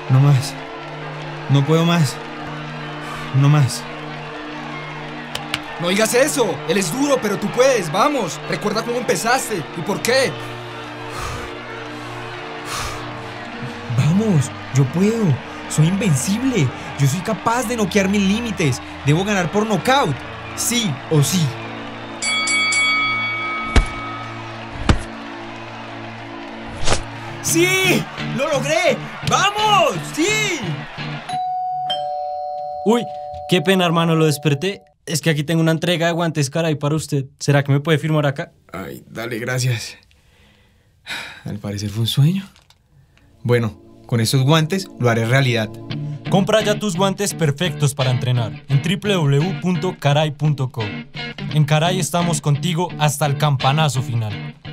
No más. No puedo más. No más. No digas eso. Él es duro, pero tú puedes. Vamos. Recuerda cómo empezaste y por qué. Vamos, yo puedo. Soy invencible. Yo soy capaz de noquear mis límites. Debo ganar por nocaut. Sí o sí. ¡Sí! ¡Lo logré! ¡Vamos! ¡Sí! Uy, qué pena, hermano, lo desperté. Es que aquí tengo una entrega de guantes Caray para usted. ¿Será que me puede firmar acá? Ay, dale, gracias. Al parecer fue un sueño. Bueno, con esos guantes lo haré realidad. Compra ya tus guantes perfectos para entrenar en www.caray.co. En Caray estamos contigo hasta el campanazo final.